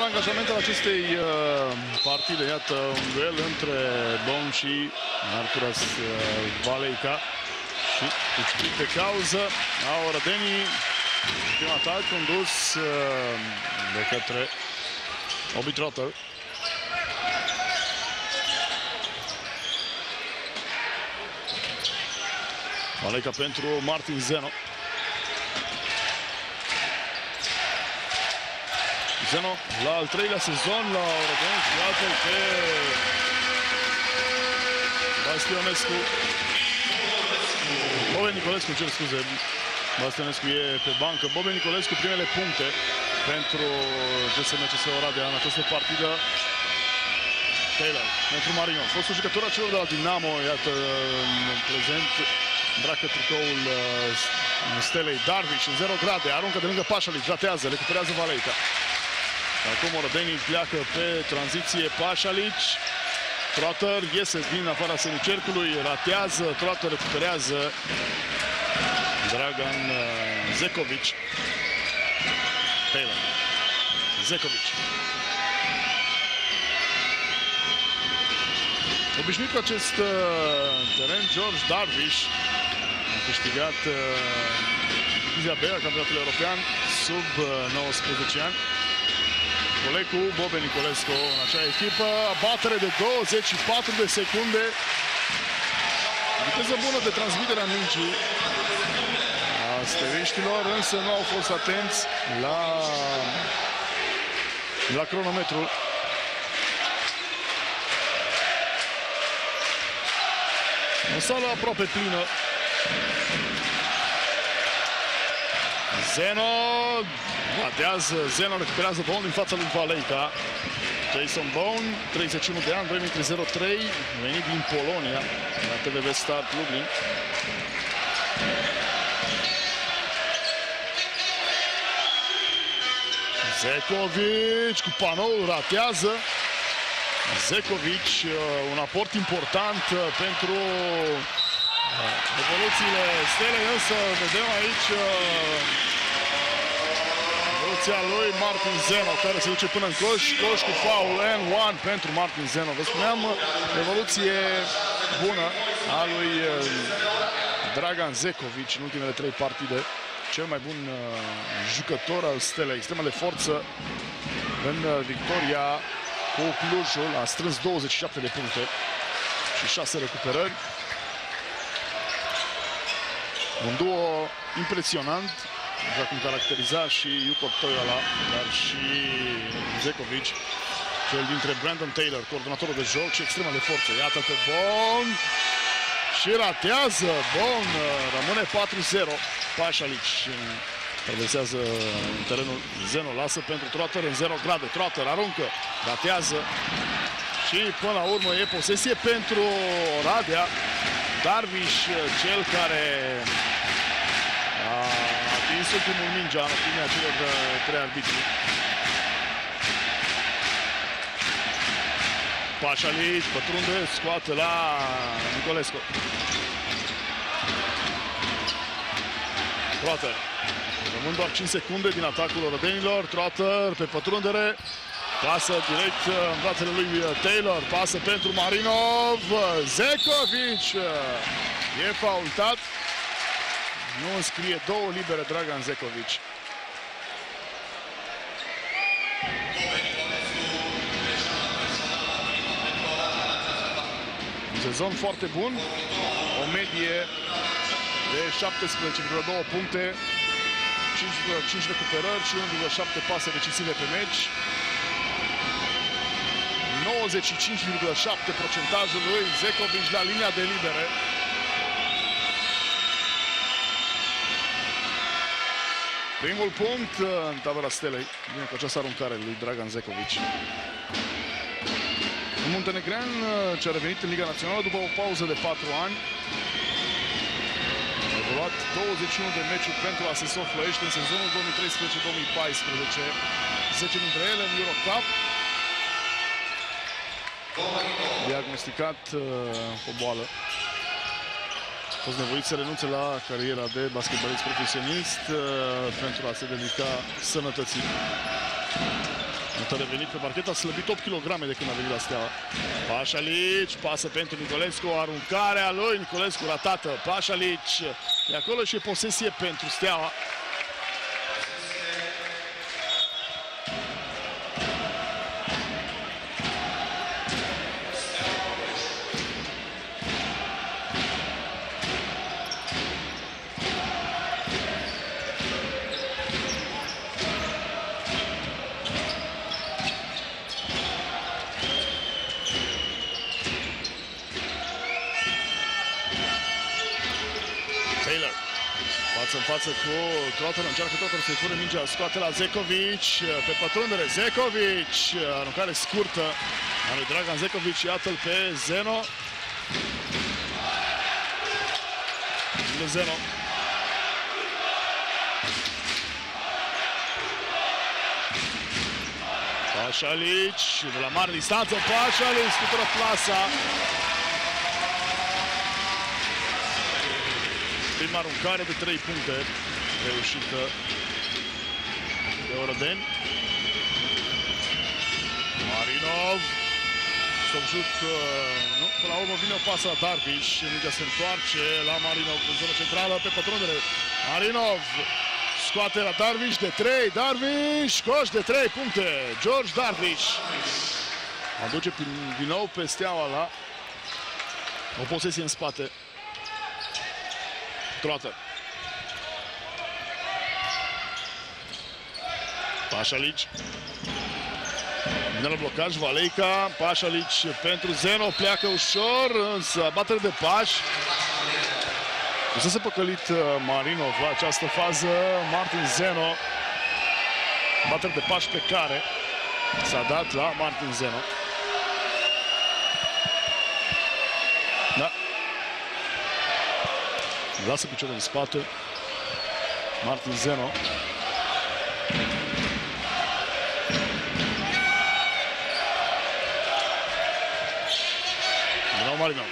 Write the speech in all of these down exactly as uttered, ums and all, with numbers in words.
principal angajament al acestei uh, partide. Iată un duel între Bone și Arturas uh, Valeica. Și cu câștig de cauză au rădenii. Prin atac condus uh, de către Obi Trotter. Valeica pentru Martin Zeno. Zeno la al treilea sezon la Oradeni și altfel pe Bastionescu. Boben Nicolescu, cer scuze, Bastionescu e pe bancă. Boben Nicolescu, primele puncte pentru G S M C S Oradea în această partidă. Taylor pentru Marino. Fostul jucător al celor de la Dinamo, iată, în prezent, îmbracă tricoul uh, Stelei. Darvish în zero grade, aruncă de lângă Pașalic, ratează, recuperează Valeica. Acum Orădenii pleacă pe tranziție. Pașalic, Trotter iese din afara semicercului, ratează, Trotter recuperează Dragan uh, Zekovic. Taylor, Zekovic. Obișnuit cu acest uh, teren, George Darvish a câștigat uh, divizia B a campionatului european sub uh, nouăsprezece ani. Coleg cu Boben Nicolescu în acea echipă. Batere de douăzeci și patru de secunde. Viteză bună de transmitere a mingii a steliștilor, însă nu au fost atenți la, la cronometrul. O sală aproape plină. Zeno batează, Zeno recuperează Bone din fața lui Valeica. Jason Bone, treizeci și unu de ani, doi metri zero trei, venit din Polonia, la T V V Start Lublin. Zekovic cu panoul ratează. Zekovic, un aport important pentru evoluțiile Stelei, însă vedem aici evoluția lui Martin Zeno, care se duce până în coș, coș cu foul and one pentru Martin Zeno. Vă spuneam, evoluție bună a lui Dragan Zekovic în ultimele trei partide. Cel mai bun jucător al Stelei, extremă de forță în victoria cu Clujul, a strâns douăzeci și șapte de puncte și șase recuperări. Un duo impresionant, așa cum caracteriza și Iuko Toiala, dar și Zekovic, cel dintre Brandon Taylor, coordonatorul de joc și extremă de forță. Iată pe Bone și ratează. Bone rămâne patru zero. Pașalic traversează terenul. Zeno lasă pentru Trotter în zero grade. Trotter aruncă, ratează și până la urmă e posesie pentru Oradea. Darvish, cel care a atins ultimul mingea în opinia celor trei arbitri. Pașalic pătrunde, scoate la Nicolescu. Trotter. Rămân doar cinci secunde din atacul orădenilor. Trotter pe pătrundere. Pasă direct în brațele lui Taylor. Pasă pentru Marinov. Zekovic e faultat. Nu înscrie două libere Dragan Zekovic. Un sezon foarte bun. O medie de șaptesprezece virgulă doi puncte, cinci virgulă cinci recuperări și unu virgulă șapte pase decisive pe meci. nouăzeci și cinci virgulă șapte procentajul lui Zekovic la linia de libere. Primul punct în tabăra Stelei. Bine cu această aruncare lui Dragan Zekovic. Un muntenegrean ce a revenit în Liga Națională după o pauză de patru ani. A evoluat douăzeci și unu de meciuri pentru A S S Ploiești în sezonul două mii treisprezece două mii paisprezece. zece dintre ele în Eurocup. Diagnosticat uh, o boală. A fost nevoit să renunțe la cariera de basketbalist profesionist uh, pentru a se dedica sănătății. a revenit pe parchet, a slăbit opt kilograme de când a venit la Steaua. Pașalici, pasă pentru Nicolescu, aruncarea lui, Nicolescu ratată. Pașalici, de acolo și e posesie pentru Steaua. În față cu Trotter, încearcă Trotter să-i pune mingea, scoate la Zekovic, pe pătrundere, Zekovic, aruncare scurtă a lui Dragan Zekovic, iată-l pe Zeno. De Zeno. Pașalic, de la mare distanță, Pașalic, scutură plasa. Prima aruncare de trei puncte reușită de Orădeni. Marinov. Subjut, nu? Până la urmă vine o pasă la Darvish. Mingea se întoarce la Marinov în zona centrală pe pătrundere. Marinov scoate la Darvish de trei. Darvish, coș de trei puncte. George Darvish. Aduce din nou pe Steaua la o posesie în spate. Trotter. Pașalic. Vine la blocaj, Valeica. Pașalic pentru Zeno. Pleacă ușor, însă batere de pași. Fusese păcălit Marinov la această fază. Martin Zeno. Batere de pași pe care s-a dat la Martin Zeno. Da. Lasă piciorul în spate. Martin Zeno. Din nou Marinov.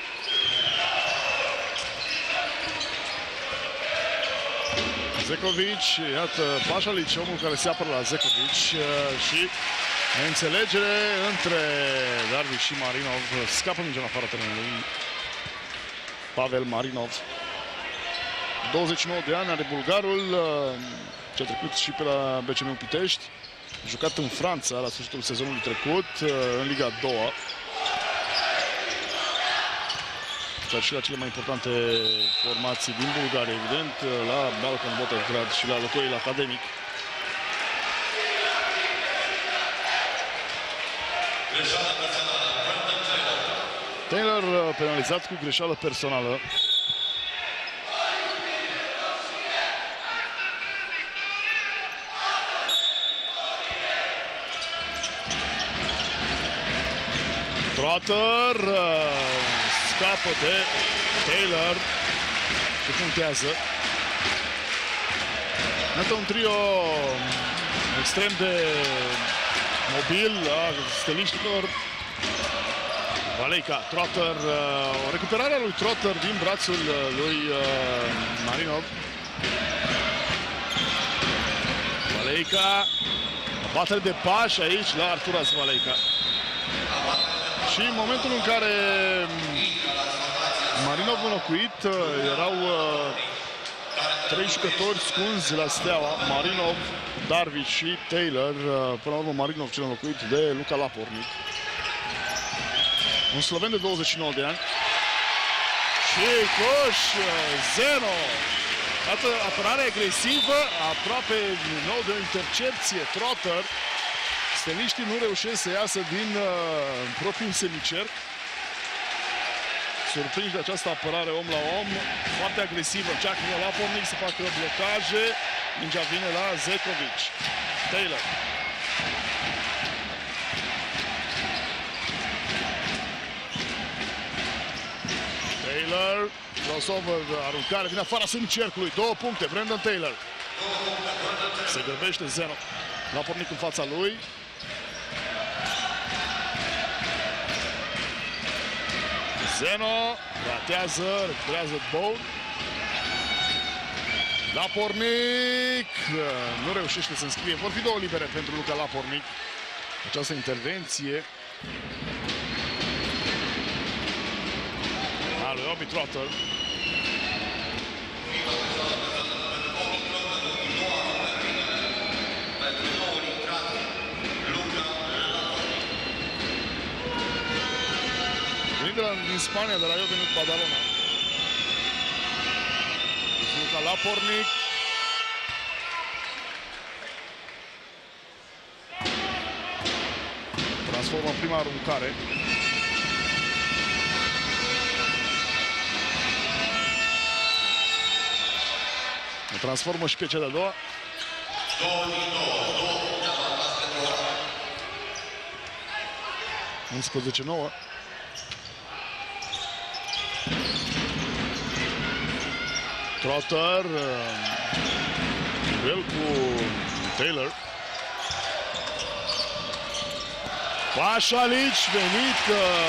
Zekovic, iată Pașalic, omul care se apără la Zekovic și neînțelegere între Darvish și Marinov. Scapă mingea în afara terenului. Pavel Marinov. douăzeci și nouă de ani, are bulgarul, ce a trecut și pe la B C M Pitești. A jucat în Franța la sfârșitul sezonului trecut, în Liga a doua. Dar și la cele mai importante formații din Bulgaria, evident, la Balkan Botevgrad și la Locoil Academic. Taylor penalizat cu greșeală personală. Trotter scapă de Taylor și punctează. Iată un trio extrem de mobil a steliștilor. Valeica, Trotter, o recuperare a lui Trotter din brațul lui Marinov. Valeica, batere de pași aici la Arturas Valeica. Și în momentul în care Marinov înlocuit, erau trei jucători scunzi la Steaua, Marinov, Darvish și Taylor. Până la urmă Marinov cel înlocuit de Luca Lapornic. Un sloven de douăzeci și nouă de ani. Și coș, Zeno. Iată, apărare agresivă, aproape din nou de o intercepție. Trotter. Steliștii nu reușesc să iasă din uh, propriul semicerc. Surprinși de această apărare om la om, foarte agresivă. Încearcă la Lapornic să facă blocaje. Mingea vine la Zekovic. Taylor. Taylor. Crossover, aruncare, vine afară semicercului. Două puncte, Brandon Taylor. Se grăbește Zeno. Lapornic în fața lui. Zeno ratează, recuperează Bowl. Lapornic nu reușește să înscrie. Vor fi două libere pentru Luca Lapornic. această intervenție a lui Obi Trotter. Venit de la, din Spania, de la Iovenit Badalona. Luca Lapornic. Transformă prima aruncare. O transformă și pe cea de-a doua. unsprezece nouă. Trotter. Duel cu Taylor. Pașalic venit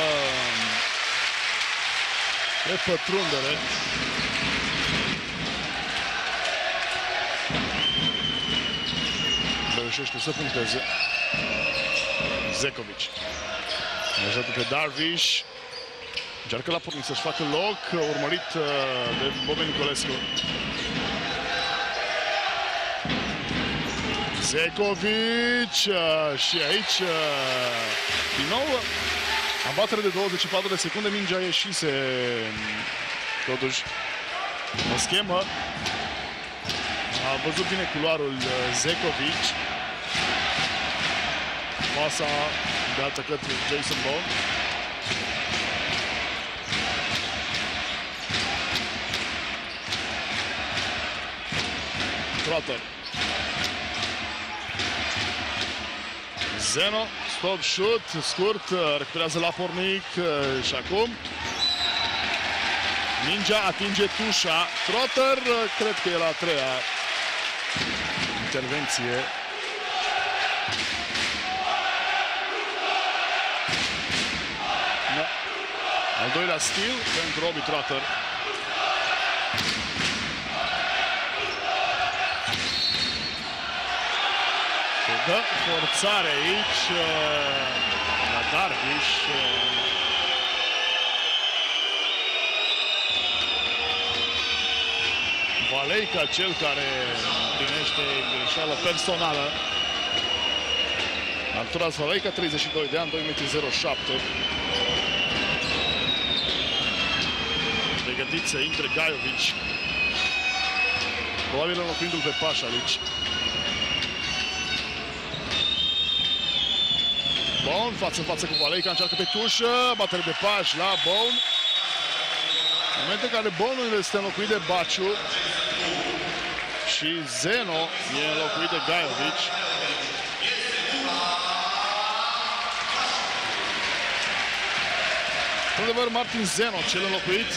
pe pătrundere. Reușește să puncteze. Zekovic. Mergează pe Darvish. Încearcă la pornic să-și facă loc, urmărit de Bobby Nicolescu. Zekovic și aici din nou abatere de douăzeci și patru de secunde, mingea ieșise totuși o schemă. A văzut bine culoarul Zekovic. Pasa de altă către Jason Bone. Trotter. Zeno, stop shoot, scurt, recuperează la pornic și acum mingea atinge tușa. Trotter, cred că e la a treia intervenție. Da. Al doilea steal pentru Obi Trotter. Dă forțare aici la Darvish. Valeica, cel care primește greșeală personală. Arturas Valeica, treizeci și doi de ani, doi metri zero șapte. Pregătit să intre Gajovic. Probabil înlocuindu-l pe Pașalic. Bone, față în față cu Valeica, încearcă pe tușă, batere de pași la Bone. În momentul în care Bone este înlocuit de Baciu și Zeno e înlocuit de Gajovic. Într-adevăr, Martin Zeno, cel înlocuit.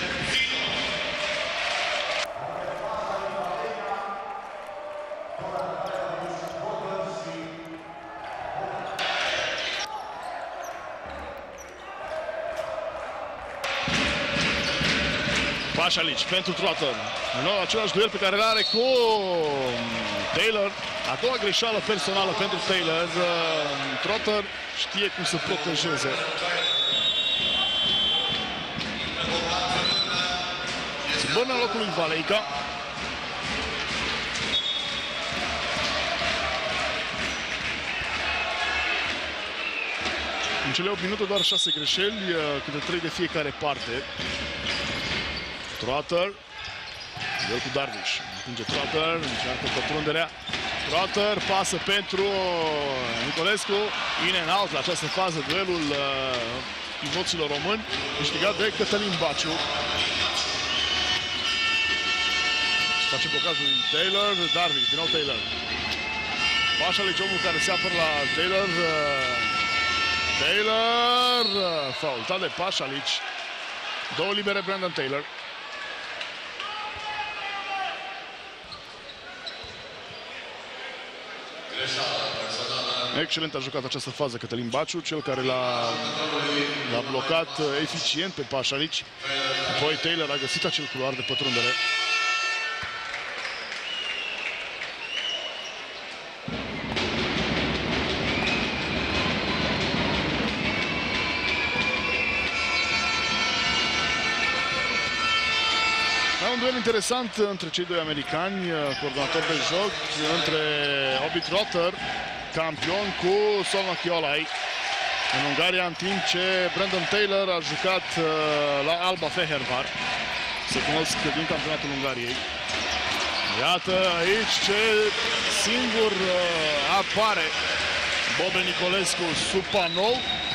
Pașalic pentru Trotter. În nou același duel pe care îl are cu Taylor. A doua greșeală personală pentru Taylor. Trotter știe cum să protejeze. Schimbări în locul lui Valeica. În cele opt minute doar șase greșeli, câte trei de fiecare parte. Trotter, duel cu Darvish. Atinge Trotter, încearcă pătrunderea. Trotter pasă pentru Nicolescu. In and out la această fază, duelul uh, pivoților români, câștigat de Cătălin Baciu. Face blocajul lui Taylor, Darvish, din nou Taylor. Pașalic, omul care se apără la Taylor. Uh, Taylor, uh, faultat de Pașalic. Două libere Brandon Taylor. Excelent a jucat această fază Cătălin Baciu, cel care l-a blocat eficient pe Pașalic. Apoi Taylor a găsit acel culoar de pătrundere. duel interesant între cei doi americani, coordonator de joc, între Obi Trotter, campion, cu Solna Chiolai în Ungaria, în timp ce Brandon Taylor a jucat la Alba Fehervar. Se cunosc din campionatul Ungariei. Iată aici ce singur apare Bobe Nicolescu, Supanov.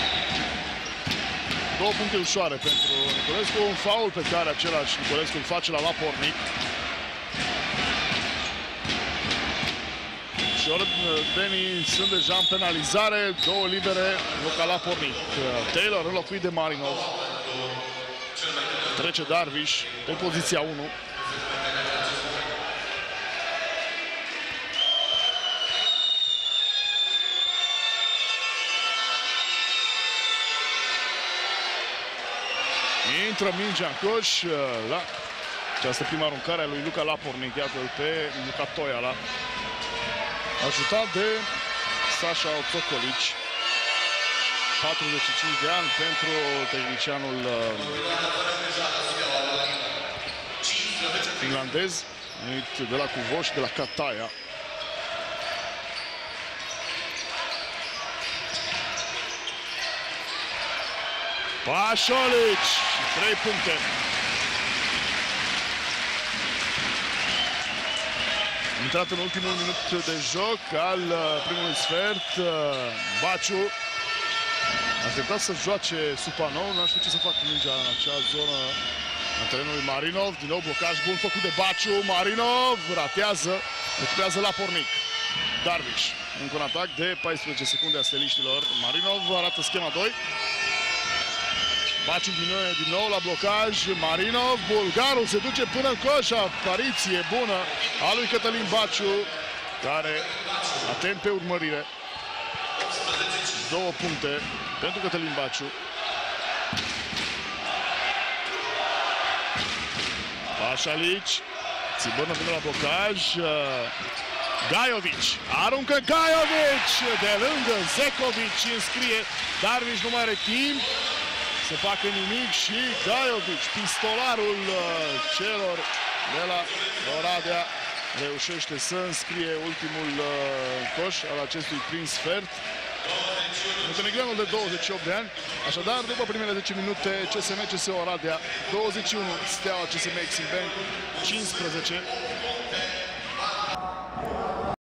Două puncte ușoare pentru Nicolescu, un faul pe care același Nicolescu îl face la Lapornic. Și ordenii sunt deja în penalizare, două libere, loc la Lapornic. Taylor înlocuit de Marinov. Trece Darvish pe poziția unu. Intră mingea în coș la această prima aruncare a lui Luca Lapornic. Iată-l pe Luca Toiala, ajutat de Sasha Oțocolici. patruzeci și cinci de ani pentru tehnicianul finlandez, venit de la Cuvoș, de la Kataja. Pașolici, trei puncte. Intrat în ultimul minut de joc al primului sfert, Baciu a așteptat să joace Supanov, nu știu ce să facă mingea în acea zonă în terenul lui Marinov. Din nou blocaj bun făcut de Baciu, Marinov ratează, recuperează Lapornic. Darvish, încă un atac de paisprezece secunde a steliștilor. Marinov arată schema doi. Baciu din nou, din nou la blocaj, Marinov, bulgarul se duce până în coș, apariție bună a lui Cătălin Baciu, care atent pe urmărire. Două puncte pentru Cătălin Baciu. Pașalici, Țibărnă vine la blocaj, Gajovic, aruncă Gajovic, de lângă Zekovic înscrie, Darvish nu mai are timp să facă nimic și Gajovic, pistolarul celor de la Oradea, reușește să înscrie ultimul coș al acestui prim sfert. Montenegreanul de douăzeci și opt de ani, așadar după primele zece minute C S M C S Oradea douăzeci și unu, Steaua C S M Exim Bank cincisprezece.